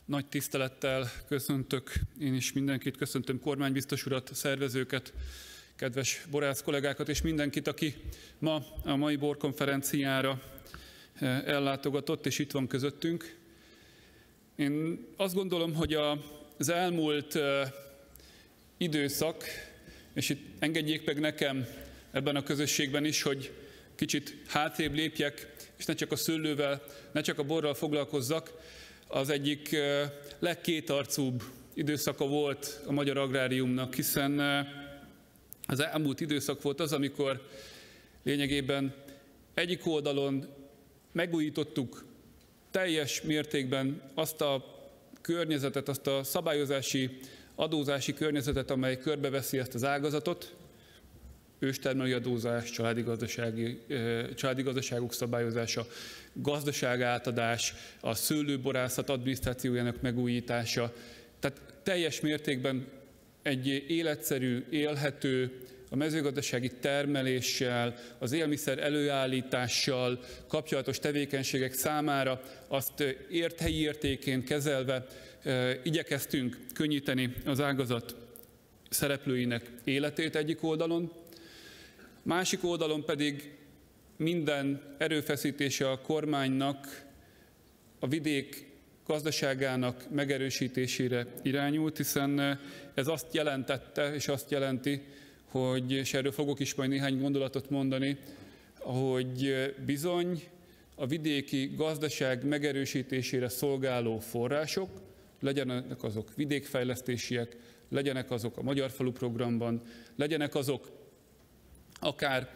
Nagy tisztelettel köszöntök én is mindenkit, köszöntöm kormánybiztos urat, szervezőket, kedves borász kollégákat és mindenkit, aki ma a mai borkonferenciára ellátogatott és itt van közöttünk. Én azt gondolom, hogy az elmúlt időszak, és itt engedjék meg nekem ebben a közösségben is, hogy kicsit hátrébb lépjek, és ne csak a szőlővel, ne csak a borral foglalkozzak, az egyik legkétarcúbb időszaka volt a magyar agráriumnak, hiszen az elmúlt időszak volt az, amikor lényegében egyik oldalon megújítottuk teljes mértékben azt a környezetet, azt a szabályozási, adózási környezetet, amely körbeveszi ezt az ágazatot, őstermelői adózás, családi gazdaságok szabályozása, gazdaságátadás, a szőlőborászat adminisztrációjának megújítása. Tehát teljes mértékben egy életszerű, élhető, a mezőgazdasági termeléssel, az élmiszer előállítással kapcsolatos tevékenységek számára azt helyi értékén kezelve igyekeztünk könnyíteni az ágazat szereplőinek életét egyik oldalon, másik oldalon pedig minden erőfeszítése a kormánynak a vidék gazdaságának megerősítésére irányult, hiszen ez azt jelentette és azt jelenti, hogy, és erről fogok is majd néhány gondolatot mondani, hogy bizony a vidéki gazdaság megerősítésére szolgáló források, legyenek azok vidékfejlesztésiek, legyenek azok a Magyar Falu programban, legyenek azok akár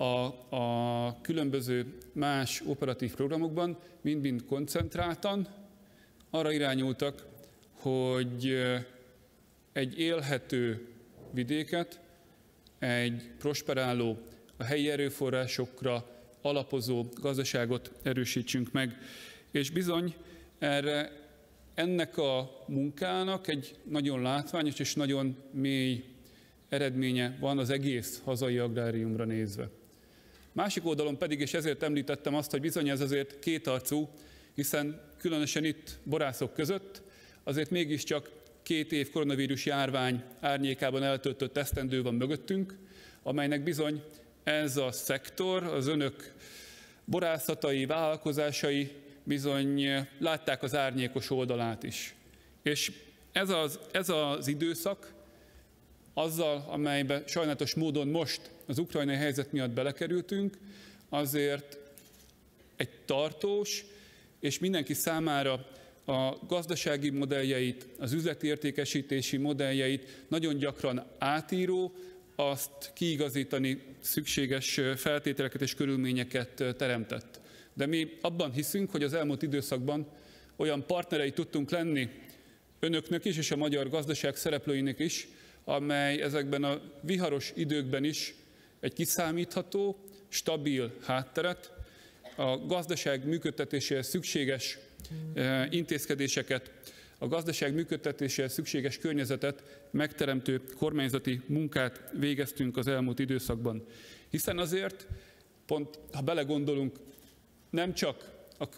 a különböző más operatív programokban, mind-mind koncentráltan arra irányultak, hogy egy élhető vidéket, egy prosperáló, a helyi erőforrásokra alapozó gazdaságot erősítsünk meg. És bizony ennek a munkának egy nagyon látványos és nagyon mély eredménye van az egész hazai agráriumra nézve. Másik oldalon pedig, és ezért említettem azt, hogy bizony ez azért kétarcú, hiszen különösen itt borászok között azért mégiscsak 2 év koronavírus járvány árnyékában eltöltött esztendő van mögöttünk, amelynek bizony ez a szektor, az önök borászatai, vállalkozásai bizony látták az árnyékos oldalát is. És ez az időszak, azzal, amelybe sajnálatos módon most az ukrajnai helyzet miatt belekerültünk, azért egy tartós és mindenki számára a gazdasági modelljeit, az üzleti értékesítési modelljeit nagyon gyakran átíró, azt kiigazítani szükséges feltételeket és körülményeket teremtett. De mi abban hiszünk, hogy az elmúlt időszakban olyan partnerei tudtunk lenni önöknek is, és a magyar gazdaság szereplőinek is, amely ezekben a viharos időkben is egy kiszámítható, stabil hátteret, a gazdaság működtetéséhez szükséges intézkedéseket, a gazdaság működtetéséhez szükséges környezetet megteremtő kormányzati munkát végeztünk az elmúlt időszakban. Hiszen azért, pont ha belegondolunk, nem csak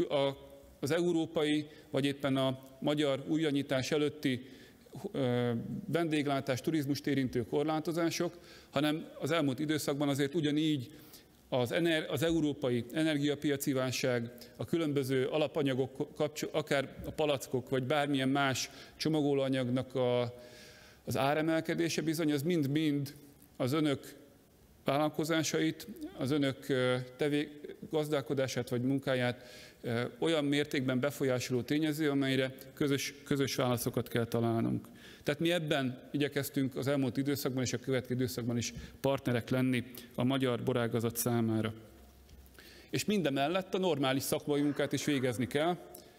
az európai, vagy éppen a magyar újranyitás előtti vendéglátás, turizmust érintő korlátozások, hanem az elmúlt időszakban azért ugyanígy az európai energiapiaci válság, a különböző alapanyagok, akár a palackok, vagy bármilyen más csomagolóanyagnak az áremelkedése bizony, az mind-mind az önök vállalkozásait, az önök gazdálkodását vagy munkáját olyan mértékben befolyásoló tényező, amelyre közös válaszokat kell találnunk. Tehát mi ebben igyekeztünk az elmúlt időszakban és a következő időszakban is partnerek lenni a magyar borágazat számára. És mindemellett a normális szakmai munkát is végezni kell,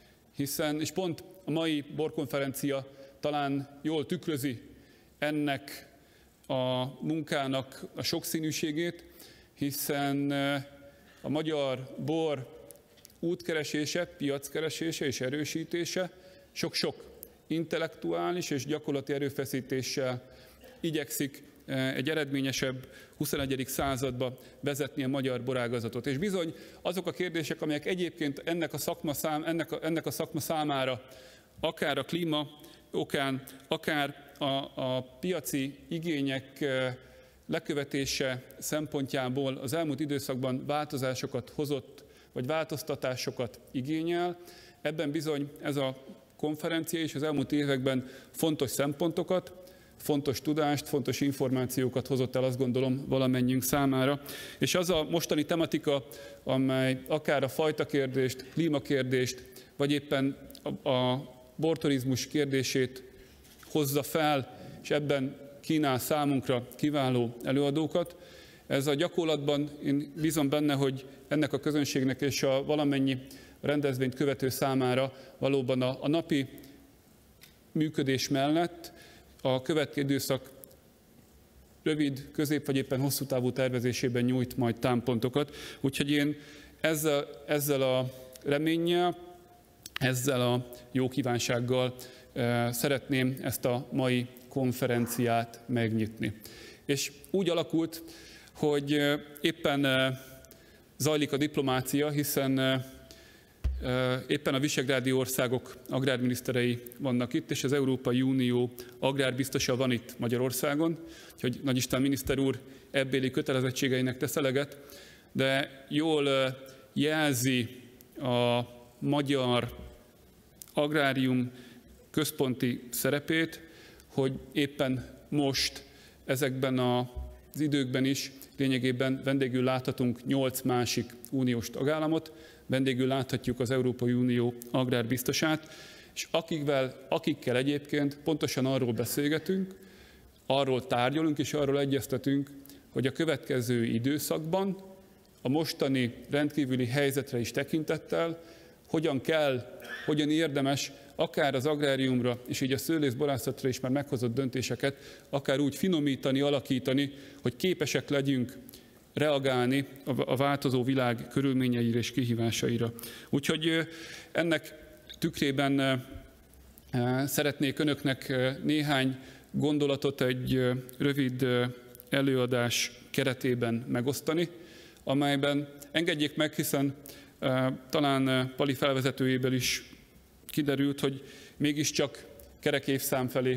és pont a mai borkonferencia talán jól tükrözi ennek a munkának a sokszínűségét, hiszen a magyar bor útkeresése, piackeresése és erősítése sok-sok intellektuális és gyakorlati erőfeszítéssel igyekszik egy eredményesebb 21. századba vezetni a magyar borágazatot. És bizony azok a kérdések, amelyek egyébként ennek a szakma számára akár a klíma okán, akár a piaci igények lekövetése szempontjából az elmúlt időszakban változásokat hozott, vagy változtatásokat igényel. Ebben bizony ez a konferencia és az elmúlt években fontos szempontokat, fontos tudást, fontos információkat hozott el, azt gondolom, valamennyiünk számára. És az a mostani tematika, amely akár a fajtakérdést, klímakérdést, vagy éppen a borturizmus kérdését hozza fel, és ebben kínál számunkra kiváló előadókat. Ez a gyakorlatban én bízom benne, hogy ennek a közönségnek és a valamennyi rendezvényt követő számára valóban a napi működés mellett a következő időszak rövid, közép vagy éppen hosszú távú tervezésében nyújt majd támpontokat. Úgyhogy én ezzel a reménnyel, ezzel a jó kívánsággal szeretném ezt a mai konferenciát megnyitni. És úgy alakult, hogy éppen zajlik a diplomácia, hiszen éppen a visegrádi országok agrárminiszterei vannak itt, és az Európai Unió agrárbiztosa van itt Magyarországon, úgyhogy Nagy István miniszter úr ebbéli kötelezettségeinek tesz eleget, de jól jelzi a magyar agrárium központi szerepét, hogy éppen most ezekben az időkben is lényegében vendégül láthatunk 8 másik uniós tagállamot, vendégül láthatjuk az Európai Unió agrárbiztosát, és akikkel egyébként pontosan arról beszélgetünk, arról tárgyalunk és arról egyeztetünk, hogy a következő időszakban a mostani rendkívüli helyzetre is tekintettel hogyan kell, hogyan érdemes akár az agráriumra és így a szőlészborászatra is már meghozott döntéseket akár úgy finomítani, alakítani, hogy képesek legyünk reagálni a változó világ körülményeire és kihívásaira. Úgyhogy ennek tükrében szeretnék önöknek néhány gondolatot egy rövid előadás keretében megosztani, amelyben engedjék meg, hiszen talán Pali felvezetőjéből is kiderült, hogy mégiscsak kerek évszám felé,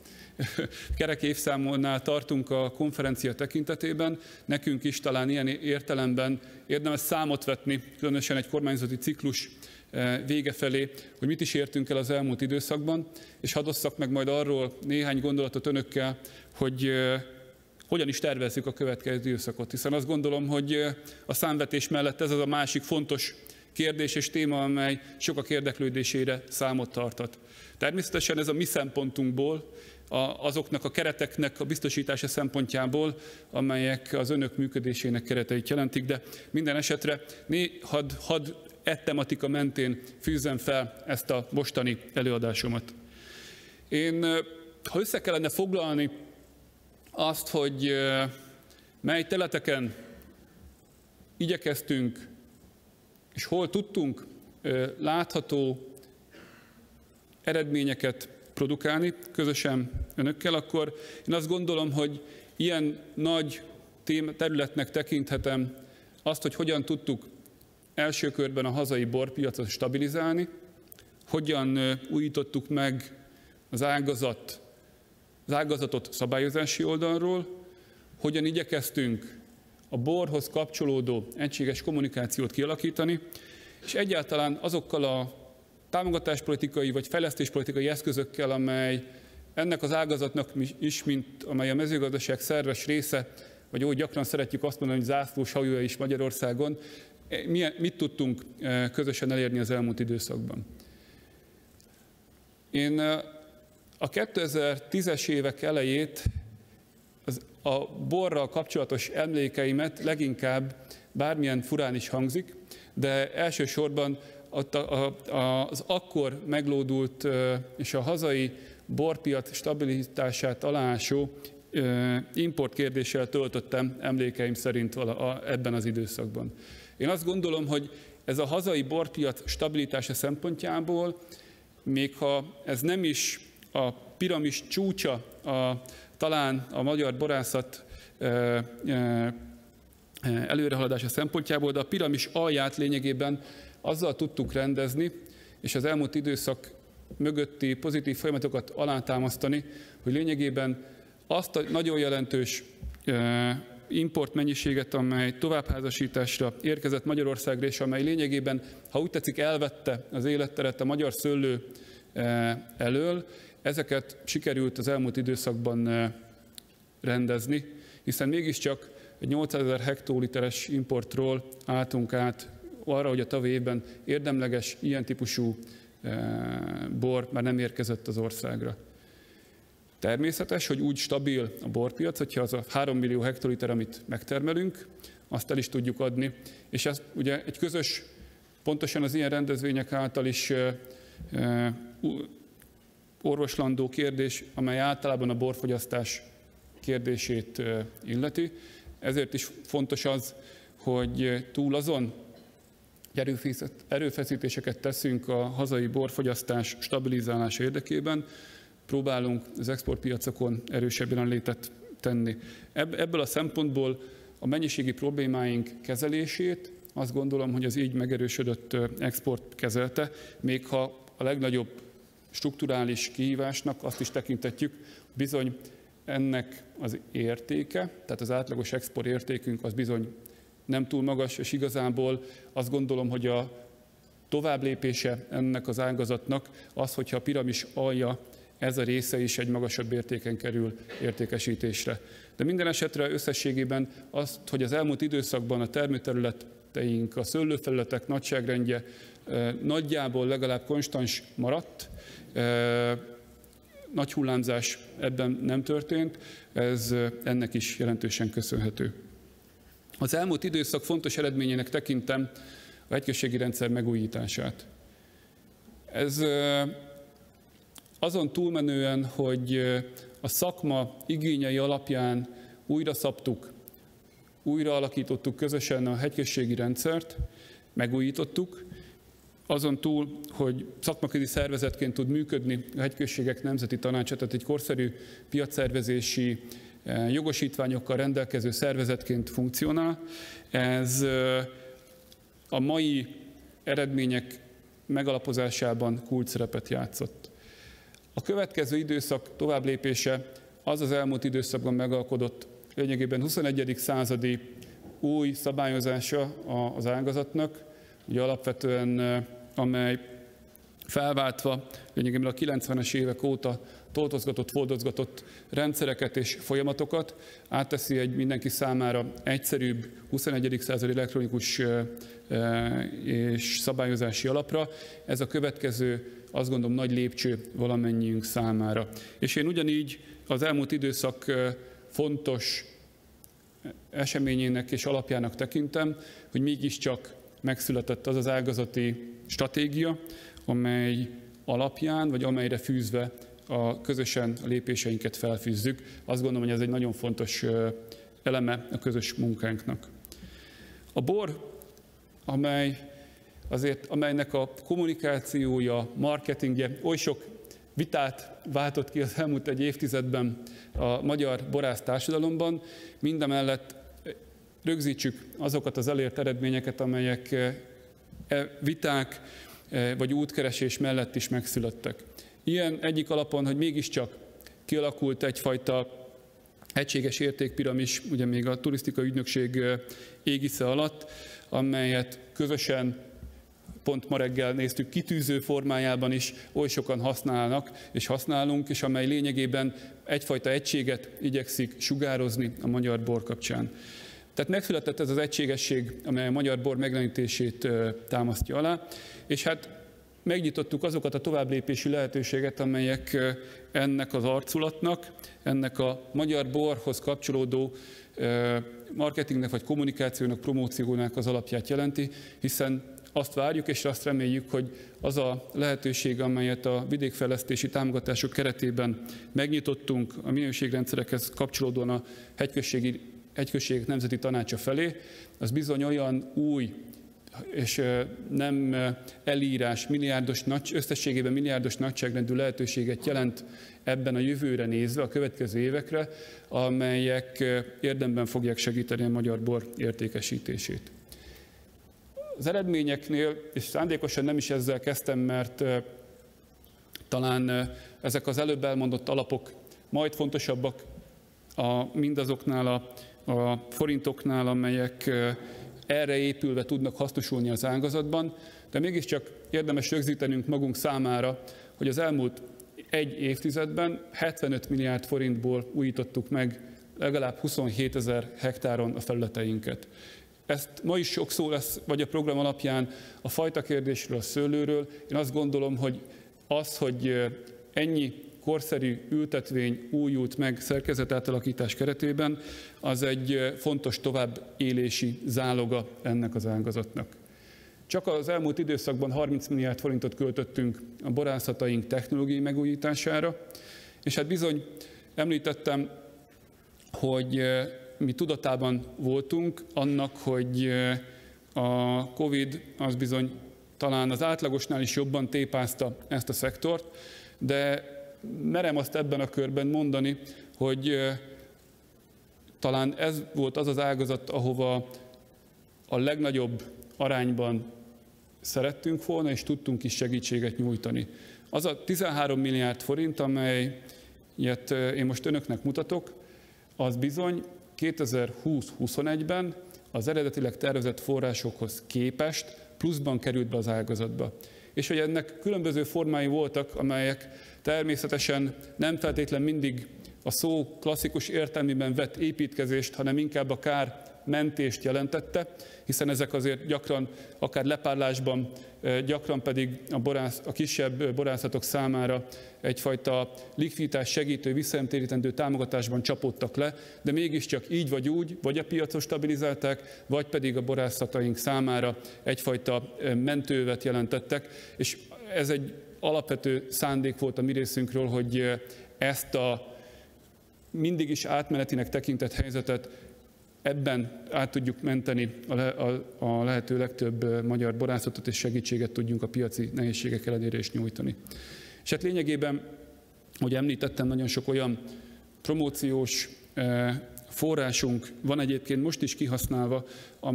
kerek évszámnál tartunk a konferencia tekintetében. Nekünk is talán ilyen értelemben érdemes számot vetni, különösen egy kormányzati ciklus vége felé, hogy mit is értünk el az elmúlt időszakban, és hadd osszak meg majd arról néhány gondolatot önökkel, hogy hogyan is tervezzük a következő időszakot, hiszen azt gondolom, hogy a számvetés mellett ez az a másik fontos kérdés és téma, amely sokak érdeklődésére számot tartat. Természetesen ez a mi szempontunkból, azoknak a kereteknek a biztosítása szempontjából, amelyek az önök működésének kereteit jelentik, de minden esetre hadd tematika mentén fűzzem fel ezt a mostani előadásomat. Én, ha össze kellene foglalni azt, hogy mely területeken igyekeztünk, és hol tudtunk látható eredményeket produkálni közösen önökkel, akkor én azt gondolom, hogy ilyen nagy területnek tekinthetem azt, hogy hogyan tudtuk első körben a hazai borpiacot stabilizálni, hogyan újítottuk meg az ágazatot szabályozási oldalról, hogyan igyekeztünk a borhoz kapcsolódó egységes kommunikációt kialakítani, és egyáltalán azokkal a támogatáspolitikai vagy fejlesztéspolitikai eszközökkel, amely ennek az ágazatnak is, mint amely a mezőgazdaság szerves része, vagy úgy gyakran szeretjük azt mondani, hogy zászlós hajója is Magyarországon, mit tudtunk közösen elérni az elmúlt időszakban. Én a 2010-es évek elejét, a borral kapcsolatos emlékeimet leginkább, bármilyen furán is hangzik, de elsősorban az akkor meglódult és a hazai borpiac stabilitását alásó importkérdéssel töltöttem emlékeim szerint ebben az időszakban. Én azt gondolom, hogy ez a hazai borpiac stabilitása szempontjából, még ha ez nem is a piramis csúcsa talán a magyar borászat előrehaladása szempontjából, de a piramis alját lényegében azzal tudtuk rendezni, és az elmúlt időszak mögötti pozitív folyamatokat alátámasztani, hogy lényegében azt a nagyon jelentős import mennyiséget, amely továbbházasításra érkezett Magyarországra, és amely lényegében, ha úgy tetszik, elvette az életteret a magyar szőlő elől, ezeket sikerült az elmúlt időszakban rendezni, hiszen mégiscsak egy 800 000 hektoliteres importról álltunk át arra, hogy a tavalyi évben érdemleges, ilyen típusú bor már nem érkezett az országra. Természetes, hogy úgy stabil a borpiac, hogyha az a 3 millió hektoliter, amit megtermelünk, azt el is tudjuk adni. És ez ugye egy közös, pontosan az ilyen rendezvények által is orvoslandó kérdés, amely általában a borfogyasztás kérdését illeti. Ezért is fontos az, hogy túl azon erőfeszítéseket teszünk a hazai borfogyasztás stabilizálása érdekében, próbálunk az exportpiacokon erősebb jelenlétet tenni. Ebből a szempontból a mennyiségi problémáink kezelését azt gondolom, hogy az így megerősödött export kezelte, még ha a legnagyobb strukturális kihívásnak azt is tekintetjük, bizony ennek az értéke, tehát az átlagos export értékünk az bizony nem túl magas, és igazából azt gondolom, hogy a továbblépése ennek az ágazatnak az, hogyha a piramis alja, ez a része is egy magasabb értéken kerül értékesítésre. De minden esetre összességében azt, hogy az elmúlt időszakban a termőterületeink, a szőlőfelületek nagyságrendje nagyjából legalább konstans maradt, nagy hullámzás ebben nem történt, ez ennek is jelentősen köszönhető. Az elmúlt időszak fontos eredményének tekintem a hegyközségi rendszer megújítását. Ez azon túlmenően, hogy a szakma igényei alapján újra szabtuk, újra alakítottuk közösen a hegyközségi rendszert, megújítottuk, azon túl, hogy szakmaközi szervezetként tud működni a Hegyközségek Nemzeti Tanácsa, tehát egy korszerű piacszervezési jogosítványokkal rendelkező szervezetként funkcionál. Ez a mai eredmények megalapozásában kulcsszerepet játszott. A következő időszak továbblépése az az elmúlt időszakban megalkodott lényegében 21. századi új szabályozása az ágazatnak, ugye alapvetően amely felváltva lényegében a 90-es évek óta toltozgatott, foldozgatott rendszereket és folyamatokat átteszi egy mindenki számára egyszerűbb 21. századi elektronikus és szabályozási alapra. Ez a következő, azt gondolom, nagy lépcső valamennyiünk számára. És én ugyanígy az elmúlt időszak fontos eseményének és alapjának tekintem, hogy mégiscsak megszületett az az ágazati stratégia, amely alapján, vagy amelyre fűzve közösen a lépéseinket felfűzzük. Azt gondolom, hogy ez egy nagyon fontos eleme a közös munkánknak. A bor, amelynek a kommunikációja, marketingje oly sok vitát váltott ki az elmúlt egy évtizedben a magyar borász társadalomban, mindemellett rögzítsük azokat az elért eredményeket, amelyek viták vagy útkeresés mellett is megszülettek. Ilyen egyik alapon, hogy mégiscsak kialakult egyfajta egységes értékpiramis, ugye még a turisztikai ügynökség égisze alatt, amelyet közösen, pont ma reggel néztük, kitűző formájában is oly sokan használnak és használunk, és amely lényegében egyfajta egységet igyekszik sugározni a magyar bor kapcsán. Tehát megszületett ez az egységesség, amely a magyar bor megjelenítését támasztja alá, és hát megnyitottuk azokat a továbblépési lehetőséget, amelyek ennek az arculatnak, ennek a magyar borhoz kapcsolódó marketingnek vagy kommunikációnak, promóciónak az alapját jelenti, hiszen azt várjuk és azt reméljük, hogy az a lehetőség, amelyet a vidékfejlesztési támogatások keretében megnyitottunk a minőségrendszerekhez kapcsolódóan a Hegyközségek Nemzeti Tanácsa felé, az bizony olyan új és nem elírás, összességében milliárdos nagyságrendű lehetőséget jelent ebben a jövőre nézve, a következő évekre, amelyek érdemben fogják segíteni a magyar bor értékesítését. Az eredményeknél, és szándékosan nem is ezzel kezdtem, mert talán ezek az előbb elmondott alapok majd fontosabbak mindazoknál a forintoknál, amelyek erre épülve tudnak hasznosulni az ágazatban, de mégiscsak érdemes rögzítenünk magunk számára, hogy az elmúlt egy évtizedben 75 milliárd forintból újítottuk meg legalább 27 000 hektáron a felületeinket. Ezt ma is sok szó lesz, vagy a program alapján a fajta kérdésről, a szőlőről. Én azt gondolom, hogy az, hogy ennyi korszerű ültetvény újult meg szerkezetátalakítás keretében, az egy fontos továbbélési záloga ennek az ágazatnak. Csak az elmúlt időszakban 30 milliárd forintot költöttünk a borászataink technológiai megújítására, és hát bizony említettem, hogy mi tudatában voltunk annak, hogy a Covid az bizony talán az átlagosnál is jobban tépázta ezt a szektort, de merem azt ebben a körben mondani, hogy talán ez volt az az ágazat, ahova a legnagyobb arányban szerettünk volna, és tudtunk is segítséget nyújtani. Az a 13 milliárd forint, amelyet én most önöknek mutatok, az bizony 2020-21-ben az eredetileg tervezett forrásokhoz képest pluszban került be az ágazatba. És hogy ennek különböző formái voltak, amelyek természetesen nem feltétlenül mindig a szó klasszikus értelmében vett építkezést, hanem inkább a kár mentést jelentette, hiszen ezek azért gyakran, akár lepárlásban, gyakran pedig a kisebb borászatok számára egyfajta likviditás segítő, visszanemtérítendő támogatásban csapódtak le, de mégiscsak így vagy úgy, vagy a piacot stabilizálták, vagy pedig a borászataink számára egyfajta mentővet jelentettek, és ez egy alapvető szándék volt a mi részünkről, hogy ezt a mindig is átmenetinek tekintett helyzetet ebben át tudjuk menteni a lehető legtöbb magyar borászatot, és segítséget tudjunk a piaci nehézségek ellenére is nyújtani. És hát lényegében, hogy említettem, nagyon sok olyan promóciós forrásunk van egyébként most is kihasználva,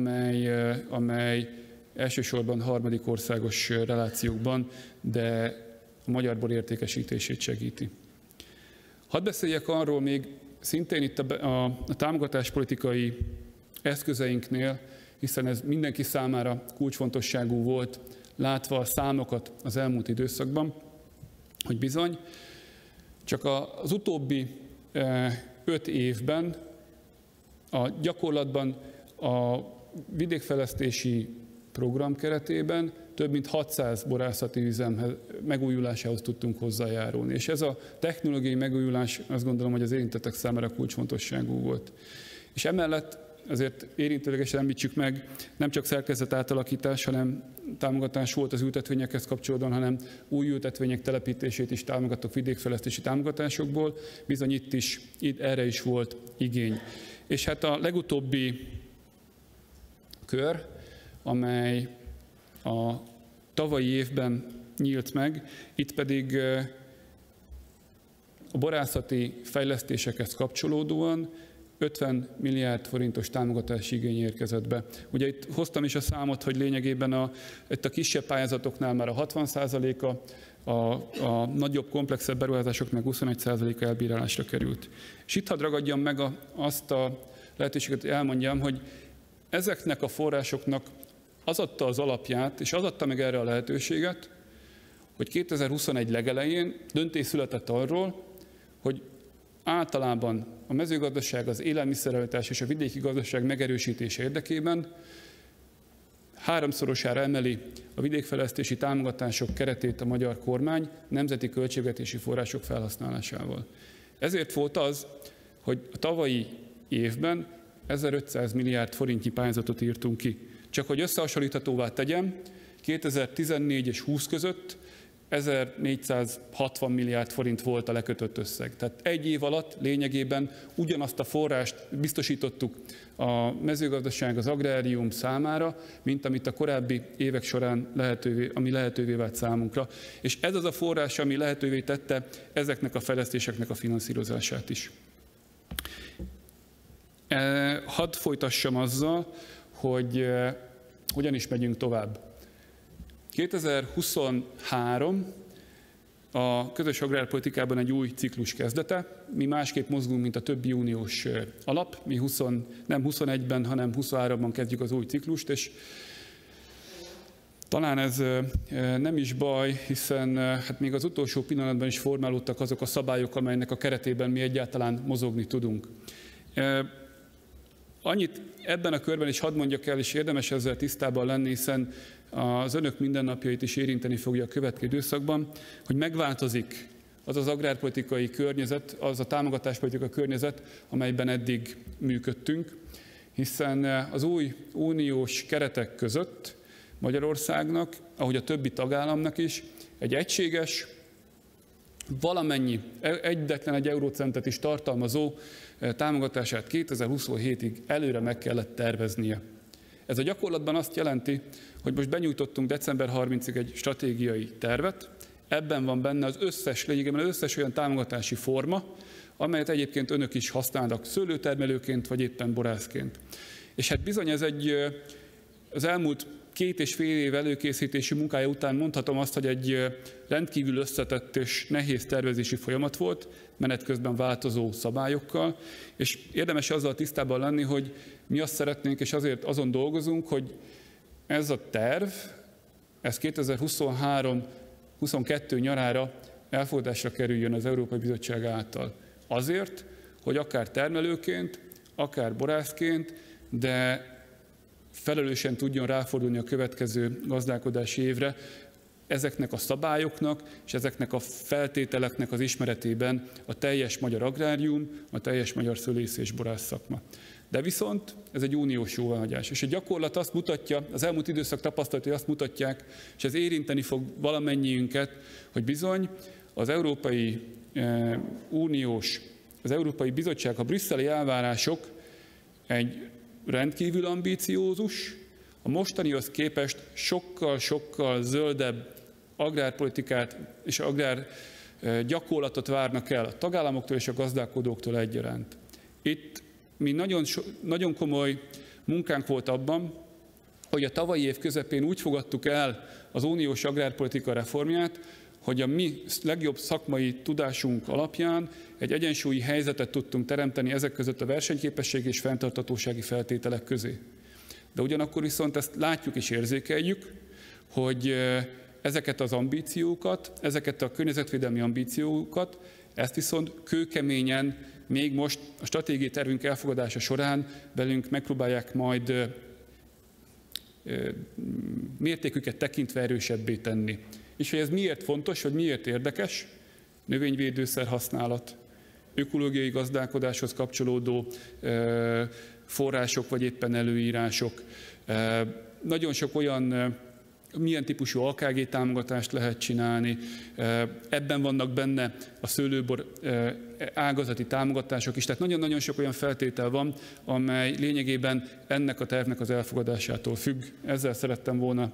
amely elsősorban harmadik országos relációkban, de a magyar bor értékesítését segíti. Hadd beszéljek arról még, szintén itt a támogatáspolitikai eszközeinknél, hiszen ez mindenki számára kulcsfontosságú volt, látva a számokat az elmúlt időszakban, hogy bizony csak az utóbbi 5 évben a gyakorlatban a vidékfejlesztési program keretében több mint 600 borászati üzem megújulásához tudtunk hozzájárulni. És ez a technológiai megújulás, azt gondolom, hogy az érintettek számára kulcsfontosságú volt. És emellett azért érintőlegesen említsük meg, nem csak szerkezet átalakítás, hanem támogatás volt az ültetvényekhez kapcsolódóan, hanem új ültetvények telepítését is támogatok vidékfejlesztési támogatásokból. Bizony itt erre is volt igény. És hát a legutóbbi kör, amely a tavalyi évben nyílt meg, itt pedig a borászati fejlesztésekhez kapcsolódóan 50 milliárd forintos támogatási igény érkezett be. Ugye itt hoztam is a számot, hogy lényegében itt a kisebb pályázatoknál már a 60%-a, a nagyobb, komplexebb beruházások meg 21%-a elbírálásra került. És itt hadd ragadjam meg azt a lehetőséget, hogy elmondjam, hogy ezeknek a forrásoknak az adta az alapját, és az adta meg erre a lehetőséget, hogy 2021 legelején döntés született arról, hogy általában a mezőgazdaság, az élelmiszerellátás és a vidéki gazdaság megerősítése érdekében 3-szorosára emeli a vidékfejlesztési támogatások keretét a magyar kormány nemzeti költségvetési források felhasználásával. Ezért volt az, hogy a tavalyi évben 1500 milliárd forintnyi pályázatot írtunk ki. Csak hogy összehasonlíthatóvá tegyem, 2014 és 20 között 1460 milliárd forint volt a lekötött összeg. Tehát egy év alatt lényegében ugyanazt a forrást biztosítottuk a mezőgazdaság, az agrárium számára, mint amit a korábbi évek során lehetővé vált számunkra. És ez az a forrás, ami lehetővé tette ezeknek a fejlesztéseknek a finanszírozását is. Hadd folytassam azzal, hogy hogyan is megyünk tovább. 2023 a közös agrárpolitikában egy új ciklus kezdete. Mi másképp mozgunk, mint a többi uniós alap. Mi nem 21-ben, hanem 23-ban kezdjük az új ciklust, és talán ez nem is baj, hiszen hát még az utolsó pillanatban is formálódtak azok a szabályok, amelynek a keretében mi egyáltalán mozogni tudunk. Annyit ebben a körben is hadd mondjak el, és érdemes ezzel tisztában lenni, hiszen az önök mindennapjait is érinteni fogja a következő időszakban, hogy megváltozik az az agrárpolitikai környezet, az a támogatáspolitikai környezet, amelyben eddig működtünk, hiszen az új uniós keretek között Magyarországnak, ahogy a többi tagállamnak is, egy egységes, valamennyi, egyetlen egy eurocentet is tartalmazó támogatását 2027-ig előre meg kellett terveznie. Ez a gyakorlatban azt jelenti, hogy most benyújtottunk december 30-ig egy stratégiai tervet, ebben van benne az összes, lényegében az összes olyan támogatási forma, amelyet egyébként önök is használnak szőlőtermelőként, vagy éppen borászként. És hát bizony ez az elmúlt 2,5 év előkészítési munkája után mondhatom azt, hogy egy rendkívül összetett és nehéz tervezési folyamat volt, menet közben változó szabályokkal, és érdemes azzal tisztában lenni, hogy mi azt szeretnénk, és azért azon dolgozunk, hogy ez a terv, ez 2023-22 nyarára elfogadásra kerüljön az Európai Bizottság által. Azért, hogy akár termelőként, akár borászként, de felelősen tudjon ráfordulni a következő gazdálkodási évre ezeknek a szabályoknak és ezeknek a feltételeknek az ismeretében a teljes magyar agrárium, a teljes magyar szőlész és borász szakma. De viszont ez egy uniós jóváhagyás. És a gyakorlat azt mutatja, az elmúlt időszak tapasztalatai azt mutatják, és ez érinteni fog valamennyiünket, hogy bizony az Európai az Európai Bizottság, a brüsszeli elvárások egy rendkívül ambíciózus, a mostanihoz képest sokkal zöldebb agrárpolitikát és agrár gyakorlatot várnak el a tagállamoktól és a gazdálkodóktól egyaránt. Itt mi nagyon komoly munkánk volt abban, hogy a tavalyi év közepén úgy fogadtuk el az uniós agrárpolitika reformját, hogy a mi legjobb szakmai tudásunk alapján egy egyensúlyi helyzetet tudtunk teremteni ezek között a versenyképesség és fenntarthatósági feltételek közé. De ugyanakkor viszont ezt látjuk és érzékeljük, hogy ezeket az ambíciókat, ezeket a környezetvédelmi ambíciókat, ezt viszont kőkeményen még most a stratégiai tervünk elfogadása során velünk megpróbálják majd mértéküket tekintve erősebbé tenni. És hogy ez miért fontos, vagy miért érdekes? Növényvédőszer használat, ökológiai gazdálkodáshoz kapcsolódó források, vagy éppen előírások. Nagyon sok olyan, milyen típusú AKG támogatást lehet csinálni. Ebben vannak benne a szőlőbor ágazati támogatások is. Tehát nagyon-nagyon sok olyan feltétel van, amely lényegében ennek a tervnek az elfogadásától függ. Ezzel szerettem volna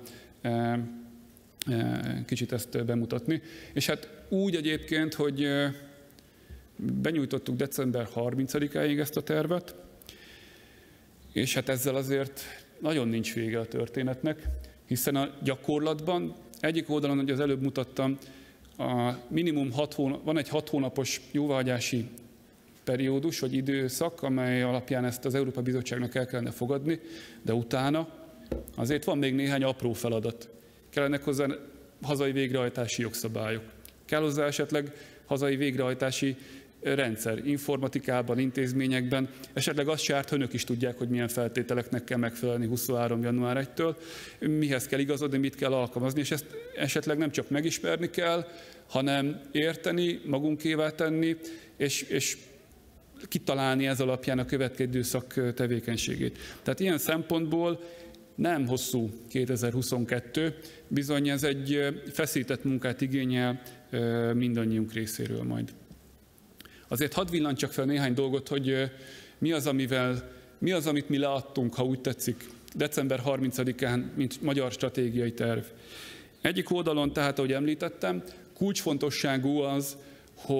kicsit ezt bemutatni. És hát úgy egyébként, hogy benyújtottuk december 30-áig ezt a tervet, és hát ezzel azért nagyon nincs vége a történetnek, hiszen a gyakorlatban egyik oldalon, hogy az előbb mutattam, a minimum 6 hónap, van egy 6 hónapos jóváhagyási periódus, vagy időszak, amely alapján ezt az Európai Bizottságnak el kellene fogadni, de utána azért van még néhány apró feladat. Kellenek hozzá hazai végrehajtási jogszabályok. Kell hozzá esetleg hazai végrehajtási rendszer, informatikában, intézményekben. Esetleg azt se árt, önök is tudják, hogy milyen feltételeknek kell megfelelni 23. január 1-től, mihez kell igazodni, mit kell alkalmazni, és ezt esetleg nem csak megismerni kell, hanem érteni, magunkévá tenni, és kitalálni ez alapján a következő időszak tevékenységét. Tehát ilyen szempontból nem hosszú 2022, bizony ez egy feszített munkát igényel mindannyiunk részéről majd. Azért hadd villancsak fel néhány dolgot, hogy mi az, amit mi leadtunk, ha úgy tetszik, december 30-án, mint magyar stratégiai terv. Egyik oldalon, tehát, ahogy említettem, kulcsfontosságú az,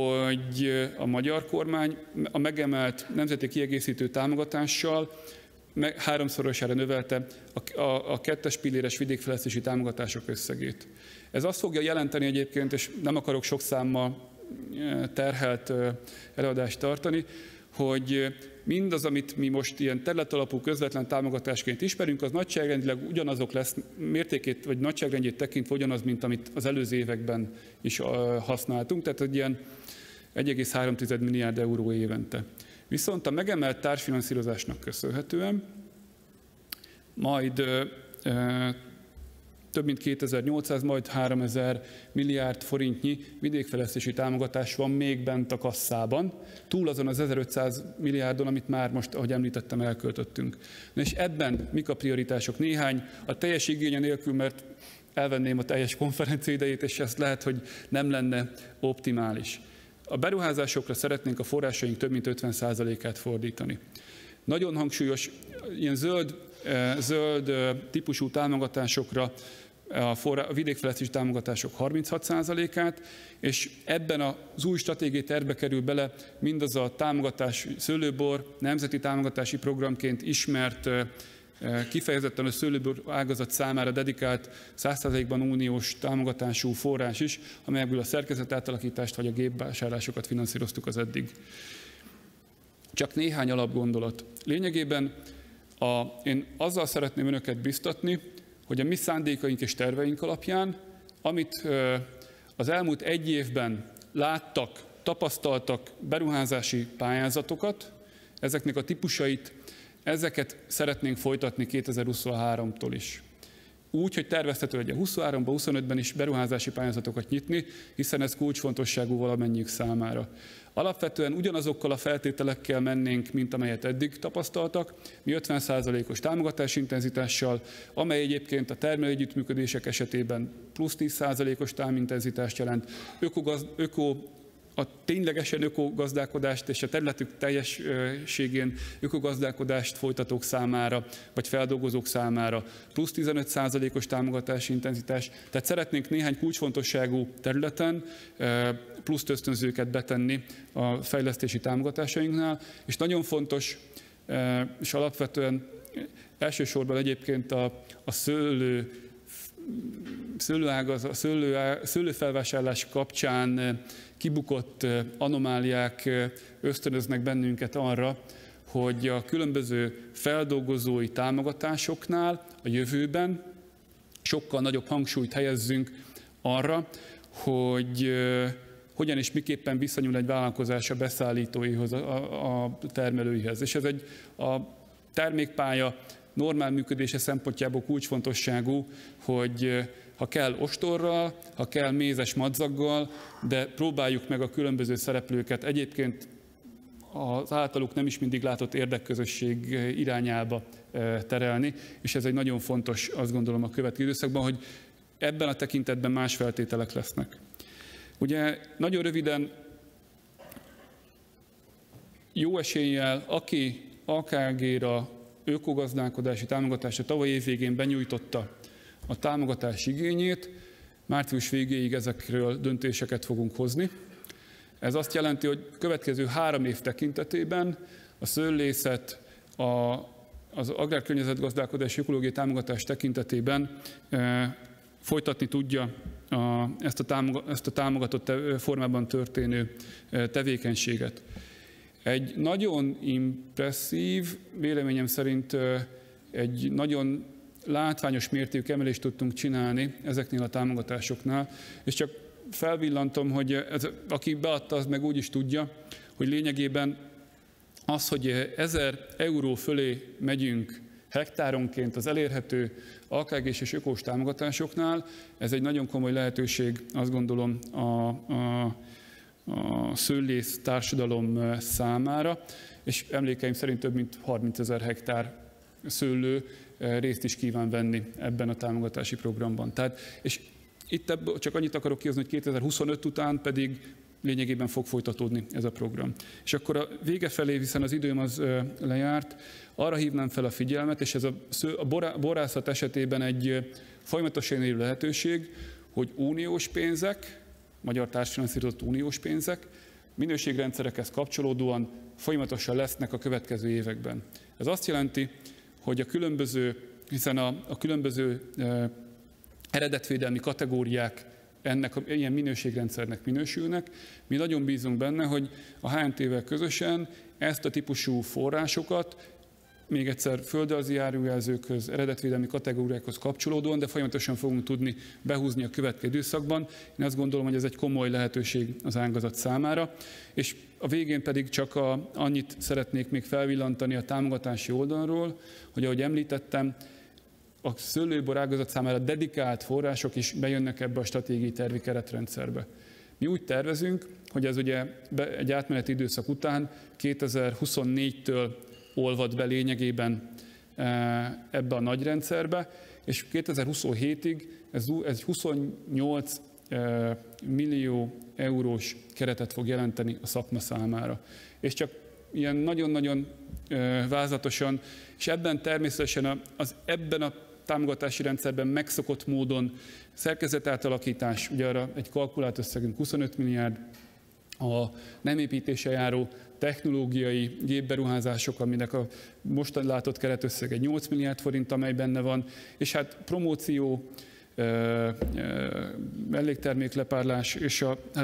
hogy a magyar kormány a megemelt nemzeti kiegészítő támogatással háromszorosára növelte a kettes pilléres vidékfejlesztési támogatások összegét. Ez azt fogja jelenteni egyébként, és nem akarok sok számmal terhelt előadást tartani, hogy mindaz, amit mi most ilyen területalapú közvetlen támogatásként ismerünk, az nagyságrendileg ugyanazok lesz, mértékét vagy nagyságrendjét tekintve ugyanaz, mint amit az előző években is használtunk, tehát egy ilyen 1,3 milliárd euró évente. Viszont a megemelt társfinanszírozásnak köszönhetően majd több mint 2800, majd 3000 milliárd forintnyi vidékfejlesztési támogatás van még bent a kasszában, túl azon az 1500 milliárdon, amit már most, ahogy említettem, elköltöttünk. Na és ebben mik a prioritások? Néhány a teljes igénye nélkül, mert elvenném a teljes konferencia idejét, és ez lehet, hogy nem lenne optimális. A beruházásokra szeretnénk a forrásaink több mint 50%-át fordítani. Nagyon hangsúlyos, ilyen zöld típusú támogatásokra a vidékfejlesztési támogatások 36%-át, és ebben az új stratégiai tervbe kerül bele mindaz a támogatás, szőlőbor nemzeti támogatási programként ismert, kifejezetten a szőlőbor ágazat számára dedikált 100%-ban uniós támogatású forrás is, amelyekből a szerkezet átalakítást vagy a gépvásárlásokat finanszíroztuk az eddig. Csak néhány alapgondolat. Lényegében én azzal szeretném önöket biztatni, hogy a mi szándékaink és terveink alapján, amit az elmúlt egy évben láttak, tapasztaltak beruházási pályázatokat, ezeknek a típusait, ezeket szeretnénk folytatni 2023-tól is. Úgy, hogy tervezhető legyen 23-ban, 25-ben is beruházási pályázatokat nyitni, hiszen ez kulcsfontosságú valamennyiük számára. Alapvetően ugyanazokkal a feltételekkel mennénk, mint amelyet eddig tapasztaltak, mi 50%-os támogatási intenzitással, amely egyébként a termelő együttműködések esetében plusz 10%-os támintenzitást jelent, a ténylegesen ökogazdálkodást és a területük teljességén ökogazdálkodást folytatók számára, vagy feldolgozók számára plusz 15%-os támogatási intenzitás. Tehát szeretnénk néhány kulcsfontosságú területen plusz ösztönzőket betenni a fejlesztési támogatásainknál, és nagyon fontos, és alapvetően elsősorban egyébként a szőlőfelvásárlás kapcsán kibukott anomáliák ösztönöznek bennünket arra, hogy a különböző feldolgozói támogatásoknál a jövőben sokkal nagyobb hangsúlyt helyezzünk arra, hogy hogyan és miképpen viszonyul egy vállalkozás a beszállítóihoz, a termelőihez. És ez a termékpálya normál működése szempontjából kulcsfontosságú, hogy ha kell ostorral, ha kell mézes madzaggal, de próbáljuk meg a különböző szereplőket egyébként az általuk nem is mindig látott érdekközösség irányába terelni, és ez egy nagyon fontos, azt gondolom, a következő időszakban, hogy ebben a tekintetben más feltételek lesznek. Ugye nagyon röviden, jó eséllyel, aki AKG-ra ökogazdálkodási támogatásra tavaly év végén benyújtotta a támogatás igényét, március végéig ezekről döntéseket fogunk hozni. Ez azt jelenti, hogy következő 3 év tekintetében a szőlészet, az agrárkörnyezetgazdálkodási ökológiai támogatás tekintetében folytatni tudja ezt a támogatott formában történő tevékenységet. Egy nagyon impresszív, véleményem szerint egy nagyon látványos mértékű emelést tudtunk csinálni ezeknél a támogatásoknál, és csak felvillantom, hogy aki beadta, az meg úgy is tudja, hogy lényegében az, hogy 1000 euró fölé megyünk hektáronként az elérhető AKG-s és ökós támogatásoknál, ez egy nagyon komoly lehetőség, azt gondolom, a szőlész társadalom számára, és emlékeim szerint több mint 30 000 hektár szőlő részt is kíván venni ebben a támogatási programban. Tehát, és itt csak annyit akarok kihozni, hogy 2025 után pedig lényegében fog folytatódni ez a program. És akkor a vége felé, hiszen az időm az lejárt, arra hívnám fel a figyelmet, és ez a borászat esetében egy folyamatosan élő lehetőség, hogy uniós pénzek, magyar társfinanszírozott uniós pénzek, minőségrendszerekhez kapcsolódóan folyamatosan lesznek a következő években. Ez azt jelenti, hogy hiszen a különböző eredetvédelmi kategóriák ilyen minőségrendszernek minősülnek. Mi nagyon bízunk benne, hogy a HNT-vel közösen ezt a típusú forrásokat még egyszer földrajzi járójelzőkhöz, eredetvédelmi kategóriákhoz kapcsolódóan, de folyamatosan fogunk tudni behúzni a következő időszakban. Én azt gondolom, hogy ez egy komoly lehetőség az ágazat számára. És a végén pedig csak annyit szeretnék még felvillantani a támogatási oldalról, hogy ahogy említettem, a szőlőbor ágazat számára dedikált források is bejönnek ebbe a stratégiai tervi keretrendszerbe. Mi úgy tervezünk, hogy ez ugye egy átmeneti időszak után 2024-től olvad be lényegében ebbe a nagy rendszerbe, és 2027-ig ez 28 millió eurós keretet fog jelenteni a szakma számára. És csak ilyen nagyon-nagyon vázlatosan, és ebben természetesen ebben a támogatási rendszerben megszokott módon szerkezetátalakítás, ugye arra egy kalkulált összegünk 25 milliárd, a nem építése járó technológiai gépberuházások, aminek a mostan látott keretösszege 8 milliárd forint, amely benne van, és hát promóció, mellékterméklepárlás, és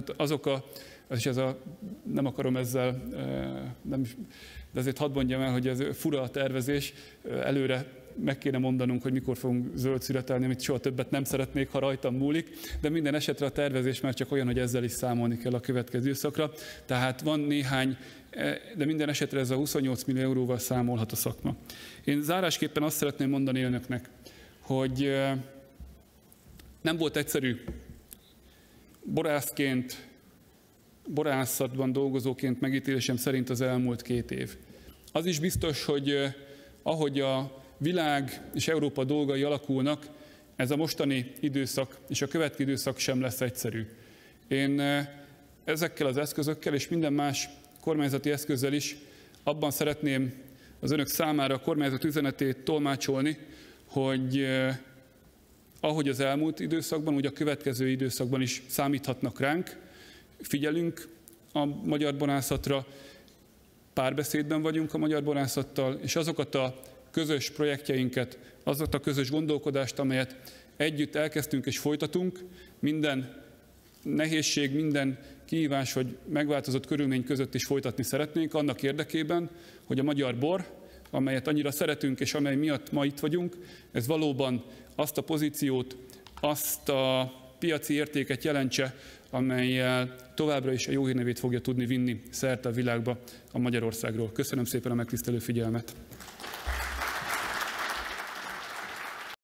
nem akarom ezzel, de azért hadd mondjam el, hogy ez fura a tervezés, előre meg kéne mondanunk, hogy mikor fogunk zöld szüretelni, amit soha többet nem szeretnék, ha rajtam múlik, de minden esetre a tervezés már csak olyan, hogy ezzel is számolni kell a következő időszakra. Tehát van néhány, de minden esetre ez a 28 millió euróval számolhat a szakma. Én zárásképpen azt szeretném mondani önöknek, hogy nem volt egyszerű borászként, borászatban dolgozóként megítélésem szerint az elmúlt 2 év. Az is biztos, hogy ahogy a világ és Európa dolgai alakulnak, ez a mostani időszak és a következő időszak sem lesz egyszerű. Én ezekkel az eszközökkel és minden más kormányzati eszközzel is abban szeretném az önök számára a kormányzat üzenetét tolmácsolni, hogy ahogy az elmúlt időszakban, úgy a következő időszakban is számíthatnak ránk, figyelünk a magyar borászatra, párbeszédben vagyunk a magyar borászattal, és azokat a közös projektjeinket, azokat a közös gondolkodást, amelyet együtt elkezdtünk és folytatunk, minden nehézség, minden kihívás vagy megváltozott körülmény között is folytatni szeretnénk, annak érdekében, hogy a magyar bor, amelyet annyira szeretünk és amely miatt ma itt vagyunk, ez valóban azt a pozíciót, azt a piaci értéket jelentse, amellyel továbbra is a jó hírnevét fogja tudni vinni szerte a világba a Magyarországról. Köszönöm szépen a megtisztelő figyelmet!